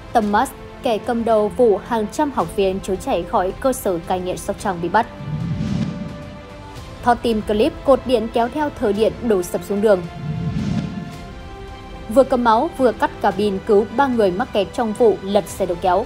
Thomas, kẻ cầm đầu vụ hàng trăm học viên trốn chạy khỏi cơ sở cai nghiện Sóc Trăng bị bắt. Thọ tin clip cột điện kéo theo thờ điện đổ sập xuống đường. Vừa cầm máu vừa cắt cabin cứu 3 người mắc kẹt trong vụ lật xe đầu kéo.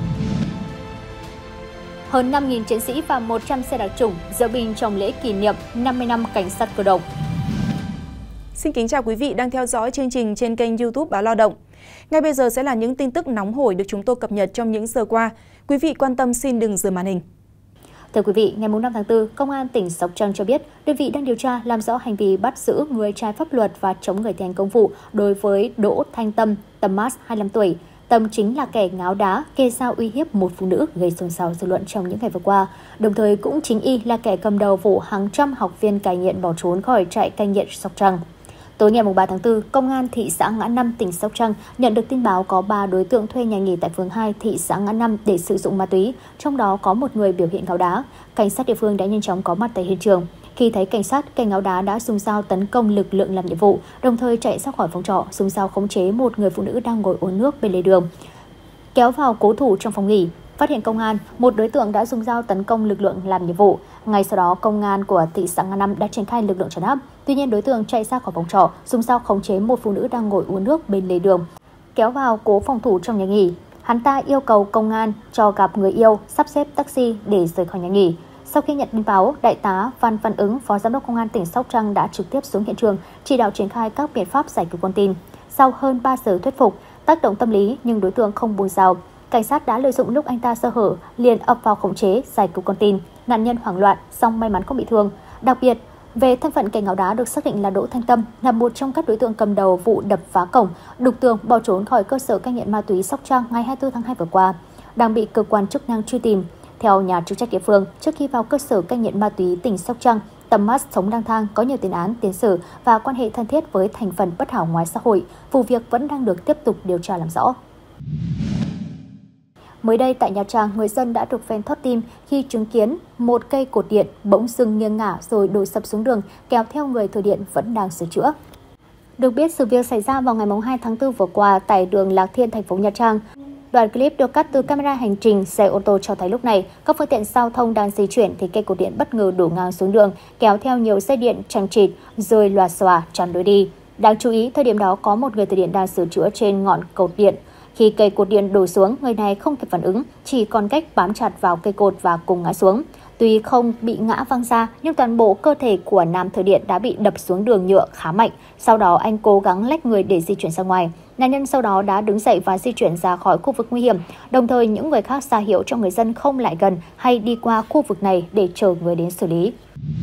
Hơn 5.000 chiến sĩ và 100 xe đặc chủng diễu binh trong lễ kỷ niệm 50 năm cảnh sát cơ động. Xin kính chào quý vị đang theo dõi chương trình trên kênh YouTube Báo Lao động. Ngay bây giờ sẽ là những tin tức nóng hổi được chúng tôi cập nhật trong những giờ qua. Quý vị quan tâm xin đừng rời màn hình. Thưa quý vị, ngày 5 tháng 4, Công an tỉnh Sóc Trăng cho biết đơn vị đang điều tra làm rõ hành vi bắt giữ người trái pháp luật và chống người thi hành công vụ đối với Đỗ Thanh Tâm, Thomas, 25 tuổi. Tâm chính là kẻ ngáo đá, kê dao uy hiếp một phụ nữ gây xôn xao dư luận trong những ngày vừa qua. Đồng thời cũng chính y là kẻ cầm đầu vụ hàng trăm học viên cai nghiện bỏ trốn khỏi trại cai nghiện Sóc Trăng. Tối ngày 3 tháng 4, Công an thị xã Ngã Năm, tỉnh Sóc Trăng nhận được tin báo có 3 đối tượng thuê nhà nghỉ tại phường 2 thị xã Ngã Năm để sử dụng ma túy, trong đó có một người biểu hiện ngáo đá. Cảnh sát địa phương đã nhanh chóng có mặt tại hiện trường. Khi thấy cảnh sát, kẻ ngáo đá đã dùng dao tấn công lực lượng làm nhiệm vụ, đồng thời chạy ra khỏi phòng trọ, dùng dao khống chế một người phụ nữ đang ngồi uống nước bên lề đường, kéo vào cố thủ trong phòng nghỉ. Phát hiện công an, một đối tượng đã dùng dao tấn công lực lượng làm nhiệm vụ. Ngay sau đó, công an của thị xã Ngã Năm đã triển khai lực lượng trấn áp. Tuy nhiên, đối tượng chạy ra khỏi phòng trọ, dùng dao khống chế một phụ nữ đang ngồi uống nước bên lề đường, kéo vào cố phòng thủ trong nhà nghỉ. Hắn ta yêu cầu công an cho gặp người yêu, sắp xếp taxi để rời khỏi nhà nghỉ. Sau khi nhận tin báo, Đại tá Phan Văn Ứng, Phó Giám đốc Công an tỉnh Sóc Trăng đã trực tiếp xuống hiện trường, chỉ đạo triển khai các biện pháp giải cứu con tin. Sau hơn 3 giờ thuyết phục, tác động tâm lý nhưng đối tượng không buông dao. Cảnh sát đã lợi dụng lúc anh ta sơ hở, liền ập vào khống chế, giải cứu con tin. Nạn nhân hoảng loạn, song may mắn không bị thương. Đặc biệt, về thân phận kẻ ngáo đá được xác định là Đỗ Thanh Tâm, là một trong các đối tượng cầm đầu vụ đập phá cổng, đục tường bỏ trốn khỏi cơ sở cai nghiện ma túy Sóc Trăng ngày 24 tháng 2 vừa qua, đang bị cơ quan chức năng truy tìm. Theo nhà chức trách địa phương, trước khi vào cơ sở cai nghiện ma túy tỉnh Sóc Trăng, Thomas sống lang thang, có nhiều tiền án, tiền sử và quan hệ thân thiết với thành phần bất hảo ngoài xã hội. Vụ việc vẫn đang được tiếp tục điều tra làm rõ. Mới đây tại Nha Trang, người dân đã được phen thót tim khi chứng kiến một cây cột điện bỗng dưng nghiêng ngả rồi đổ sập xuống đường, kéo theo người thợ điện vẫn đang sửa chữa. Được biết, sự việc xảy ra vào ngày 2 tháng 4 vừa qua tại đường Lạc Thiên, thành phố Nha Trang. Đoạn clip được cắt từ camera hành trình xe ô tô cho thấy lúc này, các phương tiện giao thông đang di chuyển thì cây cột điện bất ngờ đổ ngang xuống đường, kéo theo nhiều dây điện chằng chịt, rơi loà xòa chắn lối đi. Đáng chú ý, thời điểm đó có một người thợ điện đang sửa chữa trên ngọn cột điện. Khi cây cột điện đổ xuống, người này không kịp phản ứng, chỉ còn cách bám chặt vào cây cột và cùng ngã xuống. Tuy không bị ngã văng ra, nhưng toàn bộ cơ thể của nam thợ điện đã bị đập xuống đường nhựa khá mạnh. Sau đó anh cố gắng lách người để di chuyển ra ngoài. Nạn nhân sau đó đã đứng dậy và di chuyển ra khỏi khu vực nguy hiểm. Đồng thời những người khác ra hiệu cho người dân không lại gần hay đi qua khu vực này để chờ người đến xử lý.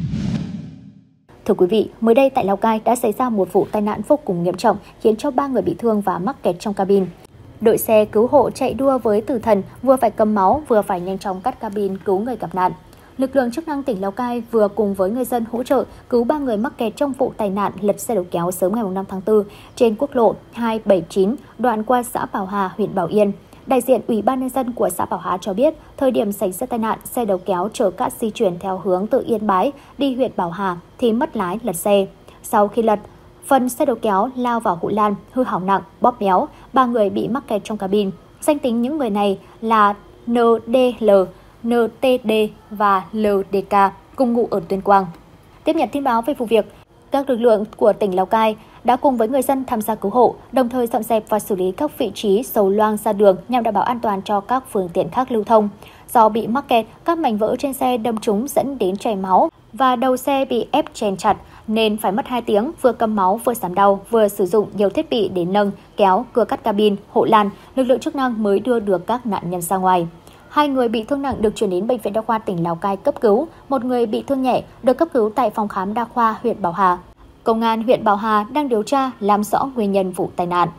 Thưa quý vị, mới đây tại Lào Cai đã xảy ra một vụ tai nạn vô cùng nghiêm trọng khiến cho 3 người bị thương và mắc kẹt trong cabin. Đội xe cứu hộ chạy đua với tử thần, vừa phải cầm máu vừa phải nhanh chóng cắt cabin cứu người gặp nạn. Lực lượng chức năng tỉnh Lào Cai vừa cùng với người dân hỗ trợ cứu 3 người mắc kẹt trong vụ tai nạn lật xe đầu kéo sớm ngày 5 tháng 4 trên quốc lộ 279 đoạn qua xã Bảo Hà, huyện Bảo Yên. Đại diện Ủy ban nhân dân của xã Bảo Hà cho biết, thời điểm xảy ra tai nạn, xe đầu kéo chở cát di chuyển theo hướng từ Yên Bái đi huyện Bảo Hà thì mất lái lật xe. Sau khi lật, phần xe đầu kéo lao vào hộ lan, hư hỏng nặng, bóp méo, 3 người bị mắc kẹt trong cabin. Danh tính những người này là NDL, NTD và LDK, cùng ngụ ở Tuyên Quang. Tiếp nhận tin báo về vụ việc, các lực lượng của tỉnh Lào Cai đã cùng với người dân tham gia cứu hộ, đồng thời dọn dẹp và xử lý các vị trí dầu loang ra đường nhằm đảm bảo an toàn cho các phương tiện khác lưu thông. Do bị mắc kẹt, các mảnh vỡ trên xe đâm trúng dẫn đến chảy máu và đầu xe bị ép chèn chặt nên phải mất 2 tiếng vừa cầm máu vừa giảm đau, vừa sử dụng nhiều thiết bị để nâng, kéo, cưa cắt cabin, hộ lan, lực lượng chức năng mới đưa được các nạn nhân ra ngoài. 2 người bị thương nặng được chuyển đến Bệnh viện Đa khoa tỉnh Lào Cai cấp cứu, 1 người bị thương nhẹ được cấp cứu tại phòng khám đa khoa huyện Bảo Hà. Công an huyện Bảo Hà đang điều tra làm rõ nguyên nhân vụ tai nạn.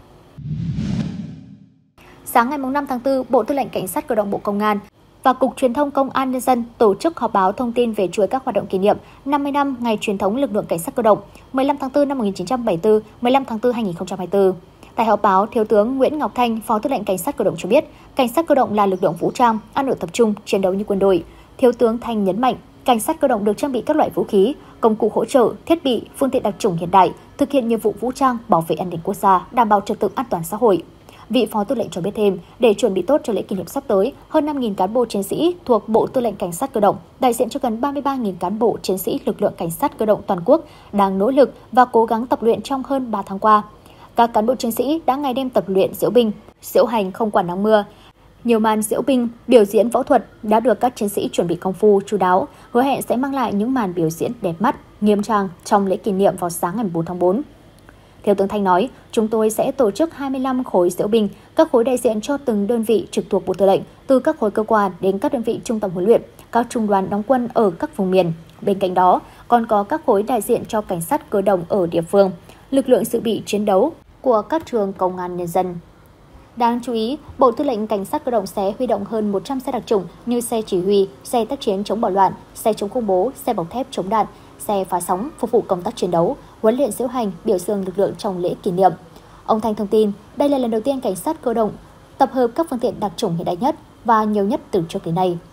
Sáng ngày 5 tháng 4, Bộ Tư lệnh Cảnh sát Cơ động Bộ Công an và Cục Truyền thông Công an Nhân dân tổ chức họp báo thông tin về chuỗi các hoạt động kỷ niệm 50 năm ngày truyền thống lực lượng cảnh sát cơ động 15 tháng 4 năm 1974, 15 tháng 4 2024. Tại họp báo, Thiếu tướng Nguyễn Ngọc Thanh, Phó Tư lệnh Cảnh sát Cơ động cho biết, Cảnh sát cơ động là lực lượng vũ trang, ăn ở tập trung, chiến đấu như quân đội. Thiếu tướng Thanh nhấn mạnh, Cảnh sát cơ động được trang bị các loại vũ khí, công cụ hỗ trợ, thiết bị, phương tiện đặc chủng hiện đại, thực hiện nhiệm vụ vũ trang, bảo vệ an ninh quốc gia, đảm bảo trật tự an toàn xã hội. Vị Phó Tư lệnh cho biết thêm, để chuẩn bị tốt cho lễ kỷ niệm sắp tới, hơn 5.000 cán bộ chiến sĩ thuộc Bộ Tư lệnh Cảnh sát Cơ động, đại diện cho gần 33.000 cán bộ chiến sĩ lực lượng Cảnh sát Cơ động toàn quốc đang nỗ lực và cố gắng tập luyện trong hơn 3 tháng qua. Các cán bộ chiến sĩ đã ngày đêm tập luyện diễu binh, diễu hành không quản nắng mưa. Nhiều màn diễu binh, biểu diễn võ thuật đã được các chiến sĩ chuẩn bị công phu, chu đáo, hứa hẹn sẽ mang lại những màn biểu diễn đẹp mắt, nghiêm trang trong lễ kỷ niệm vào sáng ngày 4 tháng 4. Thiếu tướng Thanh nói, chúng tôi sẽ tổ chức 25 khối diễu binh, các khối đại diện cho từng đơn vị trực thuộc Bộ Tư lệnh, từ các khối cơ quan đến các đơn vị trung tâm huấn luyện, các trung đoàn đóng quân ở các vùng miền. Bên cạnh đó, còn có các khối đại diện cho cảnh sát cơ động ở địa phương, lực lượng dự bị chiến đấu của các trường công an nhân dân. Đáng chú ý, Bộ Tư lệnh Cảnh sát Cơ động sẽ huy động hơn 100 xe đặc chủng như xe chỉ huy, xe tác chiến chống bạo loạn, xe chống khủng bố, xe bọc thép chống đạn, xe phá sóng phục vụ công tác chiến đấu, huấn luyện diễu hành, biểu dương lực lượng trong lễ kỷ niệm. Ông Thanh thông tin, đây là lần đầu tiên Cảnh sát Cơ động tập hợp các phương tiện đặc chủng hiện đại nhất và nhiều nhất từ trước đến nay.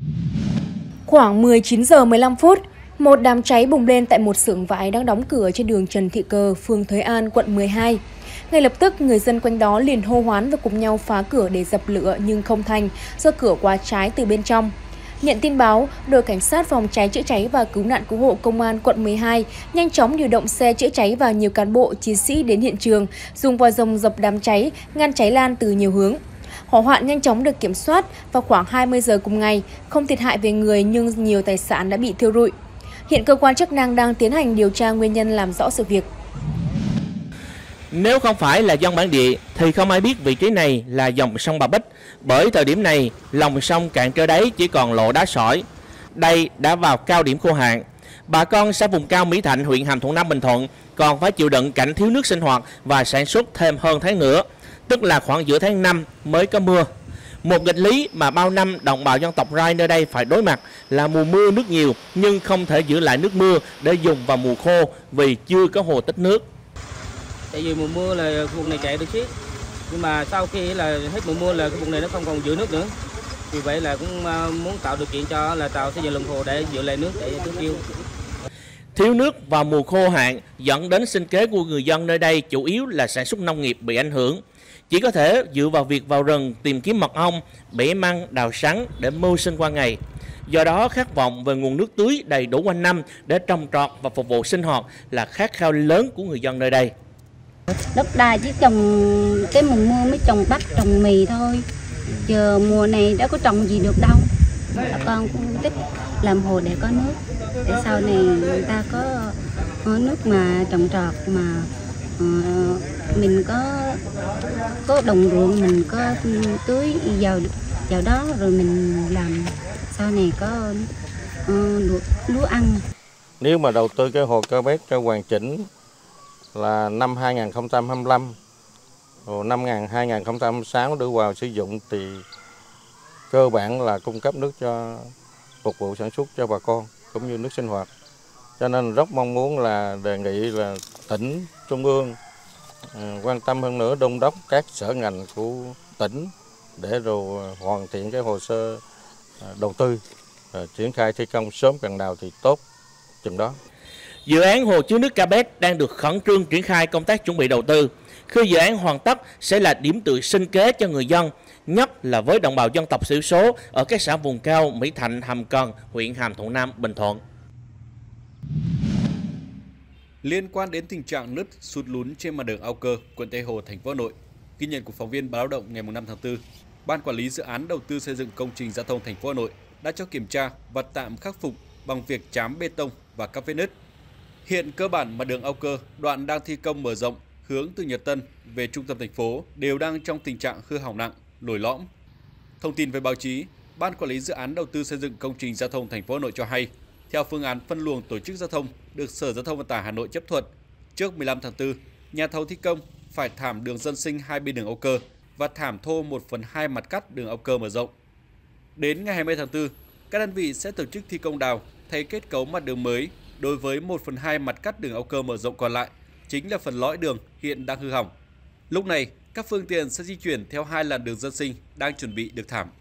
Khoảng 19 giờ 15 phút, một đám cháy bùng lên tại một xưởng vải đang đóng cửa trên đường Trần Thị Cờ, phường Thới An, quận 12. Ngay lập tức, người dân quanh đó liền hô hoán và cùng nhau phá cửa để dập lửa nhưng không thành do cửa khóa trái từ bên trong. Nhận tin báo, đội cảnh sát phòng cháy chữa cháy và cứu nạn cứu hộ công an quận 12 nhanh chóng điều động xe chữa cháy và nhiều cán bộ chiến sĩ đến hiện trường, dùng vòi rồng dập đám cháy, ngăn cháy lan từ nhiều hướng. Hỏa hoạn nhanh chóng được kiểm soát vào khoảng 20 giờ cùng ngày, không thiệt hại về người nhưng nhiều tài sản đã bị thiêu rụi. Hiện cơ quan chức năng đang tiến hành điều tra nguyên nhân làm rõ sự việc. Nếu không phải là dân bản địa thì không ai biết vị trí này là dòng sông Bà Bích, bởi thời điểm này lòng sông cạn trơ đáy, chỉ còn lộ đá sỏi. Đây đã vào cao điểm khô hạn. Bà con xã vùng cao Mỹ Thạnh, huyện Hàm Thuận Nam, Bình Thuận còn phải chịu đựng cảnh thiếu nước sinh hoạt và sản xuất thêm hơn tháng nữa, tức là khoảng giữa tháng 5 mới có mưa. Một nghịch lý mà bao năm đồng bào dân tộc Rai nơi đây phải đối mặt là mùa mưa nước nhiều nhưng không thể giữ lại nước mưa để dùng vào mùa khô vì chưa có hồ tích nước. Tại vì mùa mưa là khu vực này chạy được xiết, nhưng mà sau khi là hết mùa mưa là khu vực này nó không còn giữ nước nữa. Vì vậy là cũng muốn tạo điều kiện cho là tàu xây dựng lòng hồ để giữ lại nước để tưới tiêu. Thiếu nước vào mùa khô hạn dẫn đến sinh kế của người dân nơi đây chủ yếu là sản xuất nông nghiệp bị ảnh hưởng. Chỉ có thể dựa vào việc vào rừng tìm kiếm mật ong, bẻ măng, đào sắn để mưu sinh qua ngày. Do đó, khát vọng về nguồn nước tưới đầy đủ quanh năm để trồng trọt và phục vụ sinh hoạt là khát khao lớn của người dân nơi đây. Đất đai chỉ trồng cái mùa mưa mới trồng bắp, trồng mì thôi. Giờ mùa này đã có trồng gì được đâu. Bà con cũng thích làm hồ để có nước, để sau này người ta có nước mà trồng trọt, mà mình có đồng ruộng, mình có tưới vào đó rồi mình làm sau này có lúa ăn. Nếu mà đầu tư cái hồ Ca Bét cho hoàn chỉnh là năm 2025, rồi năm 2026 đưa vào sử dụng thì cơ bản là cung cấp nước cho phục vụ sản xuất cho bà con cũng như nước sinh hoạt. Cho nên rất mong muốn là đề nghị là tỉnh, trung ương quan tâm hơn nữa, đôn đốc các sở ngành của tỉnh để rồi hoàn thiện cái hồ sơ đầu tư, triển khai thi công sớm càng nào thì tốt chừng đó. Dự án hồ chứa nước Ca Bét đang được khẩn trương triển khai công tác chuẩn bị đầu tư. Khi dự án hoàn tất sẽ là điểm tựa sinh kế cho người dân, nhất là với đồng bào dân tộc thiểu số ở các xã vùng cao Mỹ Thạnh, Hàm Cần, huyện Hàm Thuận Nam, Bình Thuận. Liên quan đến tình trạng nứt sụt lún trên mặt đường Âu Cơ, quận Tây Hồ, thành phố Hà Nội, ghi nhận của phóng viên Báo Lao động ngày 5 tháng 4, Ban Quản lý Dự án Đầu tư xây dựng công trình giao thông thành phố Hà Nội đã cho kiểm tra và tạm khắc phục bằng việc trám bê tông và các vết nứt. Hiện cơ bản mặt đường Âu Cơ, đoạn đang thi công mở rộng hướng từ Nhật Tân về trung tâm thành phố đều đang trong tình trạng hư hỏng nặng, lồi lõm. Thông tin về báo chí, Ban Quản lý Dự án Đầu tư xây dựng công trình giao thông thành phố Hà Nội cho hay, theo phương án phân luồng tổ chức giao thông được Sở Giao thông Vận tải Hà Nội chấp thuận, trước 15 tháng 4, nhà thầu thi công phải thảm đường dân sinh hai bên đường Âu Cơ và thảm thô 1/2 mặt cắt đường Âu Cơ mở rộng. Đến ngày 20 tháng 4, các đơn vị sẽ tổ chức thi công đào thay kết cấu mặt đường mới đối với 1/2 mặt cắt đường Âu Cơ mở rộng còn lại, chính là phần lõi đường hiện đang hư hỏng. Lúc này, các phương tiện sẽ di chuyển theo hai làn đường dân sinh đang chuẩn bị được thảm.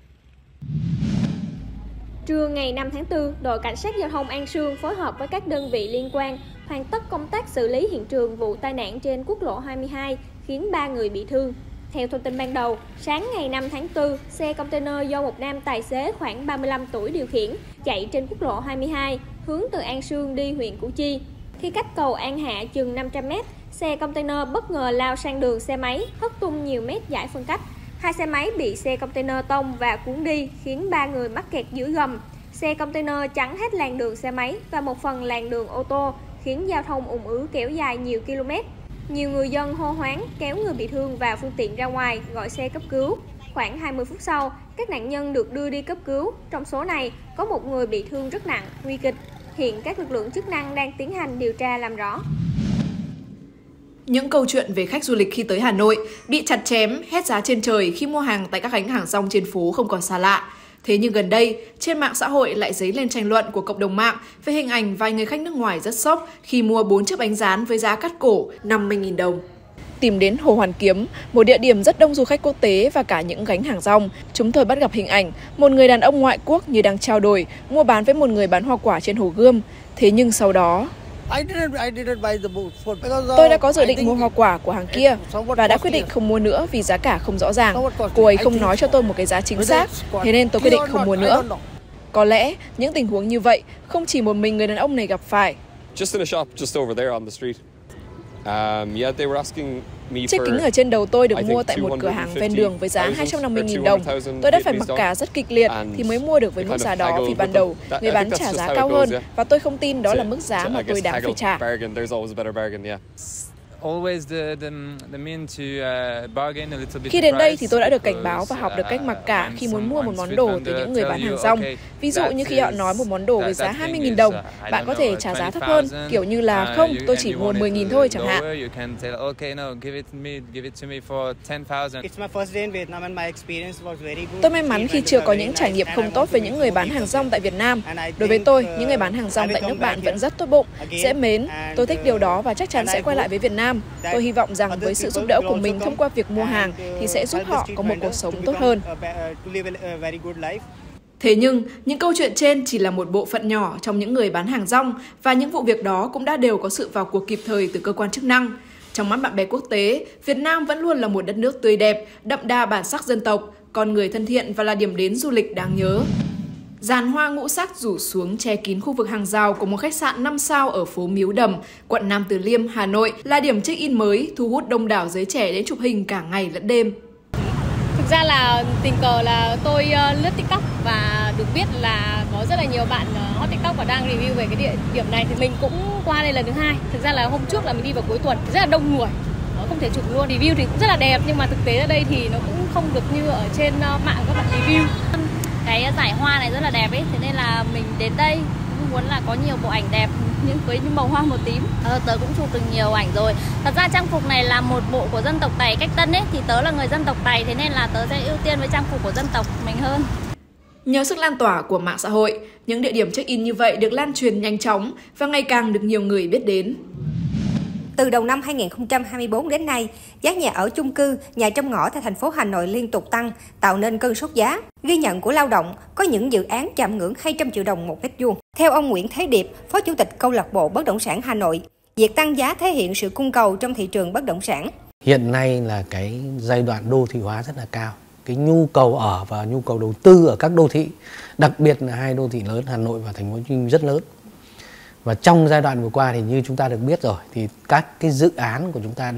Trưa ngày 5 tháng 4, đội cảnh sát giao thông An Sương phối hợp với các đơn vị liên quan hoàn tất công tác xử lý hiện trường vụ tai nạn trên quốc lộ 22 khiến 3 người bị thương. Theo thông tin ban đầu, sáng ngày 5 tháng 4, xe container do một nam tài xế khoảng 35 tuổi điều khiển, chạy trên quốc lộ 22, hướng từ An Sương đi huyện Củ Chi. Khi cách cầu An Hạ chừng 500 m, xe container bất ngờ lao sang đường xe máy, hất tung nhiều mét giải phân cách. Hai xe máy bị xe container tông và cuốn đi, khiến 3 người mắc kẹt dưới gầm. Xe container chắn hết làn đường xe máy và một phần làn đường ô tô, khiến giao thông ùn ứ kéo dài nhiều km. Nhiều người dân hô hoáng kéo người bị thương và phương tiện ra ngoài, gọi xe cấp cứu. Khoảng 20 phút sau, các nạn nhân được đưa đi cấp cứu. Trong số này, có một người bị thương rất nặng, nguy kịch. Hiện các lực lượng chức năng đang tiến hành điều tra làm rõ. Những câu chuyện về khách du lịch khi tới Hà Nội bị chặt chém, hét giá trên trời khi mua hàng tại các gánh hàng rong trên phố không còn xa lạ. Thế nhưng gần đây, trên mạng xã hội lại dấy lên tranh luận của cộng đồng mạng về hình ảnh vài người khách nước ngoài rất sốc khi mua 4 chiếc bánh rán với giá cắt cổ 50.000 đồng. Tìm đến Hồ Hoàn Kiếm, một địa điểm rất đông du khách quốc tế và cả những gánh hàng rong, chúng tôi bắt gặp hình ảnh một người đàn ông ngoại quốc như đang trao đổi, mua bán với một người bán hoa quả trên Hồ Gươm. Thế nhưng sau đó, tôi đã có dự định mua hoa quả của hàng kia và đã quyết định không mua nữa vì giá cả không rõ ràng. Cô ấy không nói cho tôi một cái giá chính xác, thế nên tôi quyết định không mua nữa. Có lẽ những tình huống như vậy không chỉ một mình người đàn ông này gặp phải. Chiếc kính ở trên đầu tôi được mua tại một cửa hàng ven đường với giá 250.000 đồng. Tôi đã phải mặc cả rất kịch liệt thì mới mua được với mức giá đó vì ban đầu người bán trả giá cao hơn và tôi không tin đó là mức giá mà tôi đáng phải trả. Khi đến đây thì tôi đã được cảnh báo và học được cách mặc cả khi muốn mua một món đồ từ những người bán hàng rong. Ví dụ như khi họ nói một món đồ với giá 20.000 đồng, bạn có thể trả giá thấp hơn, kiểu như là không, tôi chỉ mua 10.000 thôi chẳng hạn. Tôi may mắn khi chưa có những trải nghiệm không tốt với những người bán hàng rong tại Việt Nam. Đối với tôi, những người bán hàng rong tại nước bạn vẫn rất tốt bụng, dễ mến. Tôi thích điều đó và chắc chắn sẽ quay lại với Việt Nam. Tôi hy vọng rằng với sự giúp đỡ của mình thông qua việc mua hàng thì sẽ giúp họ có một cuộc sống tốt hơn. Thế nhưng, những câu chuyện trên chỉ là một bộ phận nhỏ trong những người bán hàng rong và những vụ việc đó cũng đã đều có sự vào cuộc kịp thời từ cơ quan chức năng. Trong mắt bạn bè quốc tế, Việt Nam vẫn luôn là một đất nước tươi đẹp, đậm đà bản sắc dân tộc, con người thân thiện và là điểm đến du lịch đáng nhớ. Giàn hoa ngũ sắc rủ xuống che kín khu vực hàng rào của một khách sạn 5 sao ở phố Miếu Đầm, quận Nam Từ Liêm, Hà Nội là điểm check-in mới thu hút đông đảo giới trẻ đến chụp hình cả ngày lẫn đêm. Thực ra là tình cờ là tôi lướt TikTok và được biết là có rất là nhiều bạn hot TikTok và đang review về cái địa điểm này thì mình cũng qua đây lần thứ hai. Thực ra là hôm trước là mình đi vào cuối tuần rất là đông người, không thể chụp luôn. Review thì cũng rất là đẹp nhưng mà thực tế ở đây thì nó cũng không được như ở trên mạng các bạn review. Cái giải hoa này rất là đẹp ấy, thế nên là mình đến đây cũng muốn là có nhiều bộ ảnh đẹp nhưng với những màu hoa màu tím. Tớ cũng chụp được nhiều ảnh rồi. Thật ra trang phục này là một bộ của dân tộc Tày cách Tân ấy, thì tớ là người dân tộc Tày, thế nên là tớ sẽ ưu tiên với trang phục của dân tộc mình hơn. Nhờ sức lan tỏa của mạng xã hội, những địa điểm check-in như vậy được lan truyền nhanh chóng và ngày càng được nhiều người biết đến. Từ đầu năm 2024 đến nay, giá nhà ở chung cư, nhà trong ngõ tại thành phố Hà Nội liên tục tăng, tạo nên cơn sốt giá. Ghi nhận của Lao động, có những dự án chạm ngưỡng 200 triệu đồng một mét vuông. Theo ông Nguyễn Thế Điệp, Phó Chủ tịch Câu lạc bộ Bất động sản Hà Nội, việc tăng giá thể hiện sự cung cầu trong thị trường bất động sản. Hiện nay là cái giai đoạn đô thị hóa rất là cao. Cái nhu cầu ở và nhu cầu đầu tư ở các đô thị, đặc biệt là hai đô thị lớn Hà Nội và Thành phố Hồ Chí Minh rất lớn. Và trong giai đoạn vừa qua thì như chúng ta được biết rồi thì các cái dự án của chúng ta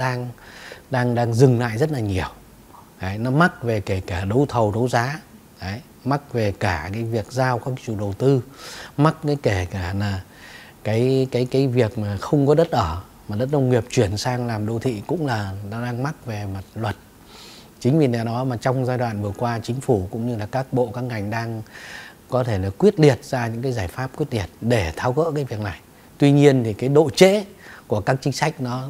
đang dừng lại rất là nhiều. Đấy, nó mắc về kể cả đấu thầu đấu giá, đấy, mắc về cả cái việc giao các chủ đầu tư, mắc cái kể cả là cái việc mà không có đất ở mà đất nông nghiệp chuyển sang làm đô thị cũng là nó đang mắc về mặt luật. Chính vì lẽ đó mà trong giai đoạn vừa qua chính phủ cũng như là các bộ các ngành đang có thể là quyết liệt ra những cái giải pháp quyết liệt để tháo gỡ cái việc này. Tuy nhiên thì cái độ trễ của các chính sách nó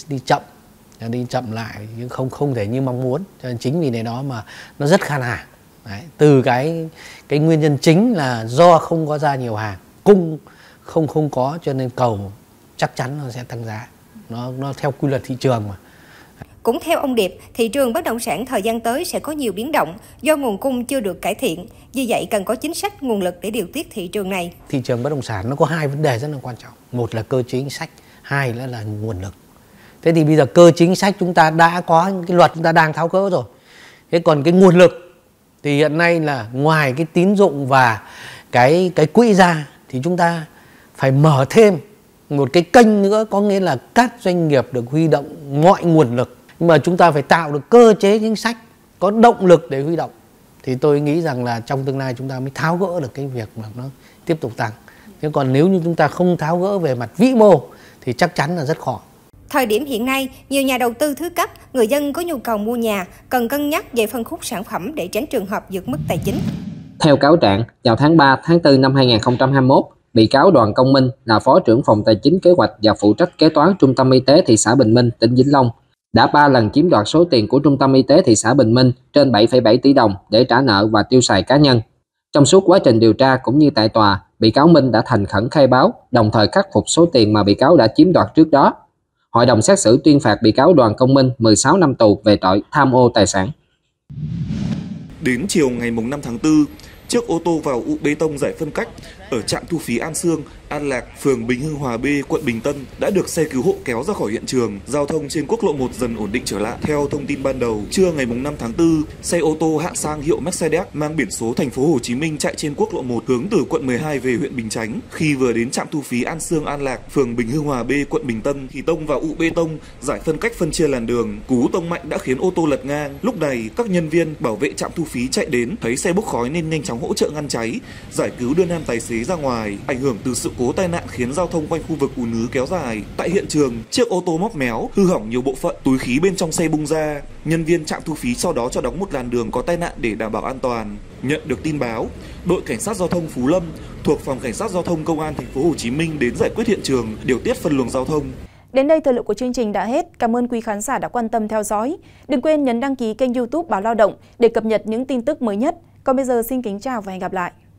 đi chậm lại nhưng không thể như mong muốn. Cho nên chính vì lẽ đó mà nó rất khan hàng. Đấy, từ cái nguyên nhân chính là do không có ra nhiều hàng, cung không có cho nên cầu chắc chắn nó sẽ tăng giá. Nó theo quy luật thị trường mà. Cũng theo ông Điệp, thị trường bất động sản thời gian tới sẽ có nhiều biến động do nguồn cung chưa được cải thiện. Vì vậy cần có chính sách, nguồn lực để điều tiết thị trường này. Thị trường bất động sản nó có hai vấn đề rất là quan trọng. Một là cơ chế chính sách, hai là nguồn lực. Thế thì bây giờ cơ chính sách chúng ta đã có những cái luật chúng ta đang tháo gỡ rồi. Thế còn cái nguồn lực thì hiện nay là ngoài cái tín dụng và cái quỹ ra thì chúng ta phải mở thêm một cái kênh nữa, có nghĩa là các doanh nghiệp được huy động mọi nguồn lực. Nhưng mà chúng ta phải tạo được cơ chế chính sách có động lực để huy động. Thì tôi nghĩ rằng là trong tương lai chúng ta mới tháo gỡ được cái việc mà nó tiếp tục tăng. Thế còn nếu như chúng ta không tháo gỡ về mặt vĩ mô thì chắc chắn là rất khó. Thời điểm hiện nay, nhiều nhà đầu tư thứ cấp, người dân có nhu cầu mua nhà cần cân nhắc về phân khúc sản phẩm để tránh trường hợp vượt mức tài chính. Theo cáo trạng, vào tháng 3, tháng 4 năm 2021, bị cáo Đoàn Công Minh là Phó trưởng phòng Tài chính Kế hoạch và phụ trách kế toán Trung tâm Y tế thị xã Bình Minh, tỉnh Vĩnh Long, đã 3 lần chiếm đoạt số tiền của Trung tâm Y tế thị xã Bình Minh trên 7,7 tỷ đồng để trả nợ và tiêu xài cá nhân. Trong suốt quá trình điều tra cũng như tại tòa, bị cáo Minh đã thành khẩn khai báo, đồng thời khắc phục số tiền mà bị cáo đã chiếm đoạt trước đó. Hội đồng xét xử tuyên phạt bị cáo Đoàn Công Minh 16 năm tù về tội tham ô tài sản. Đến chiều ngày 5 tháng 4, chiếc ô tô vào ụ bê tông giải phân cách ở trạm thu phí An Sương, An Lạc, phường Bình Hưng Hòa B, quận Bình Tân đã được xe cứu hộ kéo ra khỏi hiện trường. Giao thông trên quốc lộ 1 dần ổn định trở lại. Theo thông tin ban đầu, trưa ngày 5 tháng 4, xe ô tô hạng sang hiệu Mercedes mang biển số thành phố Hồ Chí Minh chạy trên quốc lộ 1 hướng từ quận 12 về huyện Bình Chánh. Khi vừa đến trạm thu phí An Sương, An Lạc, phường Bình Hưng Hòa B, quận Bình Tân thì tông vào ụ bê tông giải phân cách phân chia làn đường. Cú tông mạnh đã khiến ô tô lật ngang. Lúc này, các nhân viên bảo vệ trạm thu phí chạy đến thấy xe bốc khói nên nhanh chóng hỗ trợ ngăn cháy, giải cứu đưa nam tài xế ra ngoài. Ảnh hưởng từ sự cố tai nạn khiến giao thông quanh khu vực ùn ứ kéo dài. Tại hiện trường, chiếc ô tô móc méo, hư hỏng nhiều bộ phận, túi khí bên trong xe bung ra. Nhân viên trạm thu phí sau đó cho đóng một làn đường có tai nạn để đảm bảo an toàn. Nhận được tin báo, đội cảnh sát giao thông Phú Lâm thuộc phòng cảnh sát giao thông công an thành phố Hồ Chí Minh đến giải quyết hiện trường, điều tiết phân luồng giao thông. Đến đây thời lượng của chương trình đã hết. Cảm ơn quý khán giả đã quan tâm theo dõi. Đừng quên nhấn đăng ký kênh YouTube Báo Lao động để cập nhật những tin tức mới nhất. Còn bây giờ xin kính chào và hẹn gặp lại.